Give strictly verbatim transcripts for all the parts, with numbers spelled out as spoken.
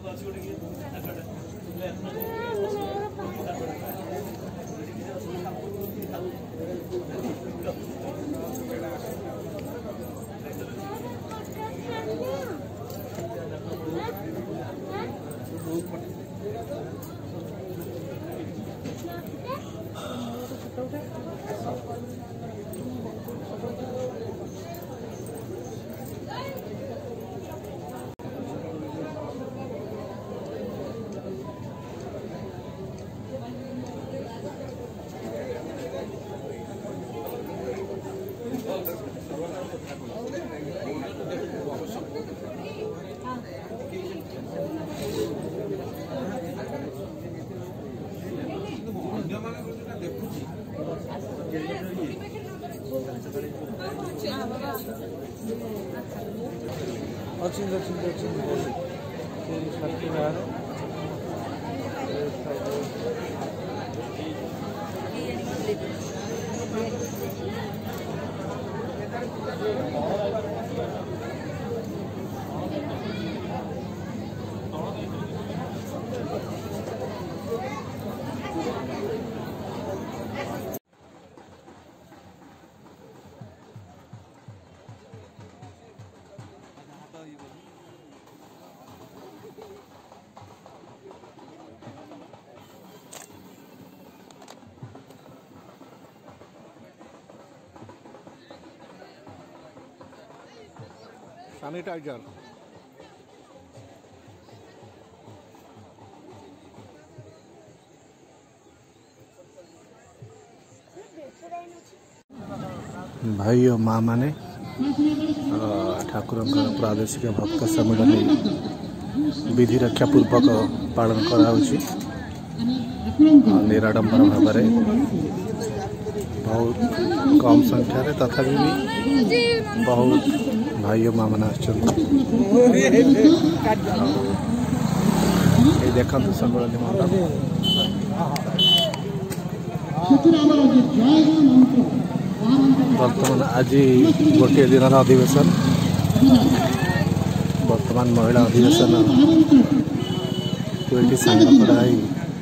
Açın açın açın. Seni şarkı ver. Sanitiser भाई और माँ माने ठाकुर प्रादेशिक भक्त सम्मेलन विधि रक्षा पूर्वक पालन करा निराडंबर भाव बहुत कम संख्यार तथापि भी बहुत भाई माँ मैंने देखा सम्मेलन मंडप बर्तमान आज गोटे दिन अधिवेशन बर्तमान महिला अधिवेशन दुईटी सांग कराई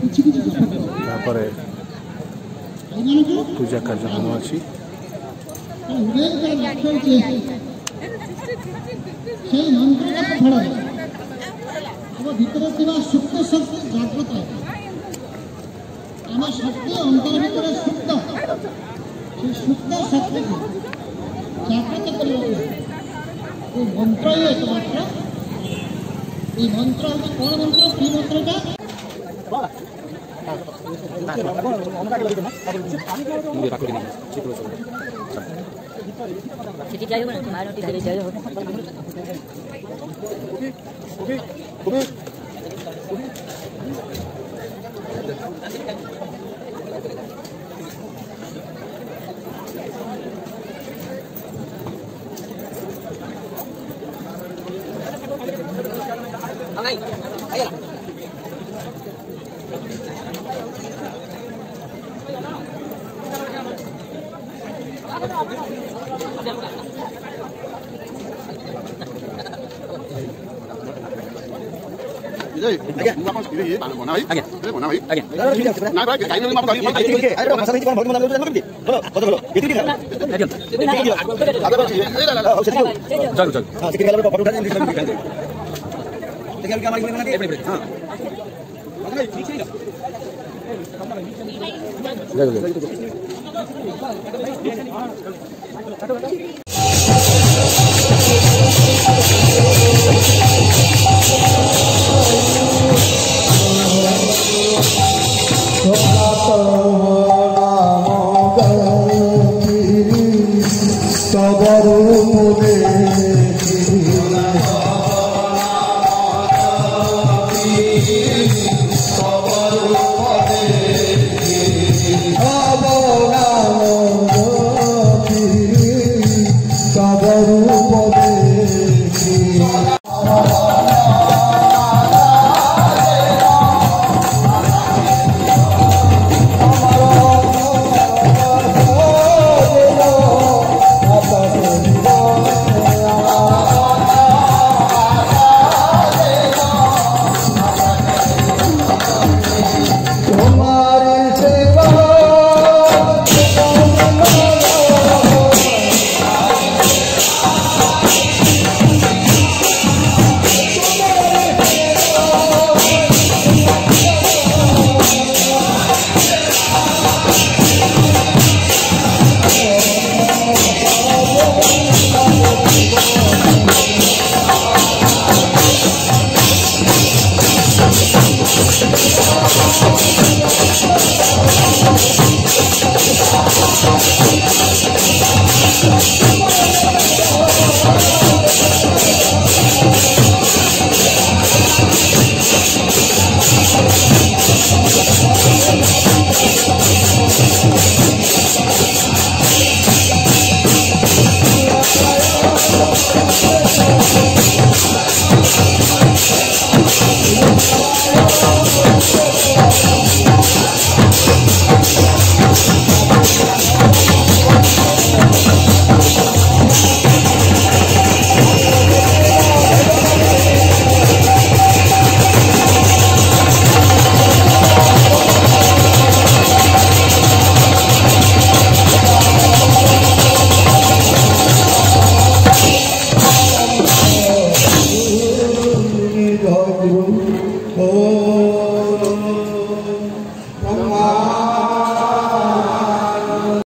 पूजा कार्यक्रम अच्छी भीतर सुप्त शक्ति जागृत आम शक्ति अंतर भीतर सुप्त सुप्त शक्ति जागृत कर मंत्र ही एकमात्र ये मंत्र कौन मंत्र की मंत्रटा Jadi jaya mana? Mana tidak jaya? Oke, oke. Angai, ayo. Thank you.